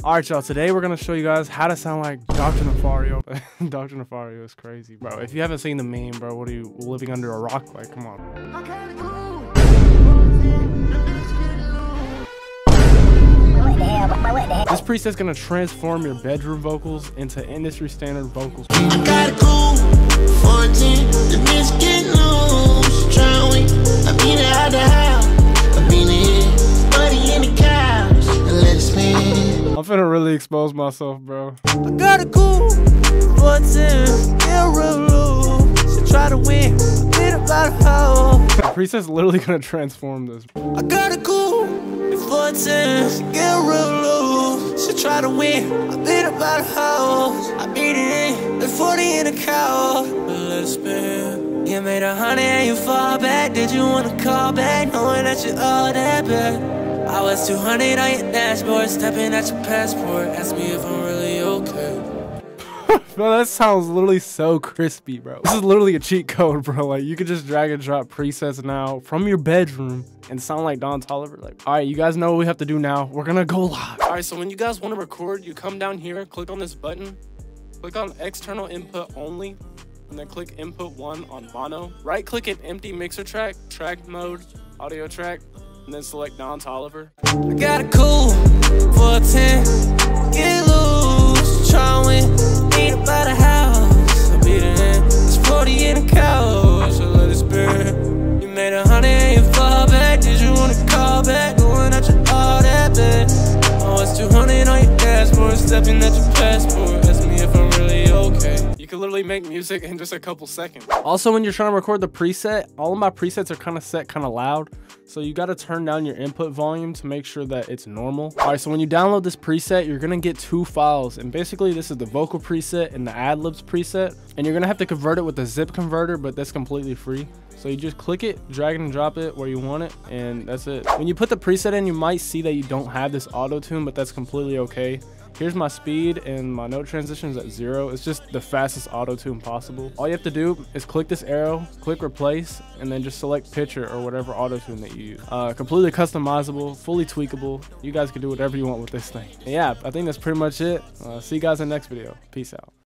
Alright, y'all, today we're gonna show you guys how to sound like Dr. Nefario. Dr. Nefario is crazy, bro. If you haven't seen the meme, bro, what are you living under a rock? Like, come on. This preset's gonna transform your bedroom vocals into industry standard vocals. I got a cool 14, the bitch get loose, trying I beat it out the house, I beat it, buddy in the couch, and let it spin. I'm finna really expose myself, bro. I got a cool 14, get real loose, she try to win, I beat it by the house. The preset's literally gonna transform this. I got a cool 14, get real loose, she try to win, I beat it by the house, I beat it in, the 40 in the couch, let it spin. You made 100 and you fall back, did you wanna call back, knowing that you all that bad? I was 200 on your dashboard, stepping at your passport, ask me if I'm really okay. Bro, that sounds literally so crispy, bro. This is literally a cheat code, bro. Like, you could just drag and drop presets now from your bedroom and sound like Don Toliver. Like, all right, you guys know what we have to do now. We're gonna go live. All right, so when you guys want to record, you come down here, click on this button, click on external input only, and then click input 1 on mono. Right click an empty mixer track, track mode, audio track, and then select Don Toliver. I got a cool 410, get loose, try to win, beat it by the house, I beat it in, it's 40 in the couch, so let it spin. You made 100 and you fall back, did you wanna call back, going at you all that bad? I was 200 on your dashboard, stepping at your passport, ask me if I'm really okay. You can literally make music in just a couple seconds. Also, when you're trying to record the preset, all of my presets are kind of set kind of loud. So you got to turn down your input volume to make sure that it's normal. All right, so when you download this preset, you're going to get 2 files. And basically, this is the vocal preset and the ad-libs preset. And you're going to have to convert it with a zip converter, but that's completely free. So you just click it, drag and drop it where you want it, and that's it. When you put the preset in, you might see that you don't have this auto-tune, but that's completely okay. Here's my speed, and my note transition is at 0. It's just the fastest auto-tune possible. All you have to do is click this arrow, click replace, and then just select picture or whatever auto-tune that you use. Completely customizable, fully tweakable. You guys can do whatever you want with this thing. And yeah, I think that's pretty much it. See you guys in the next video. Peace out.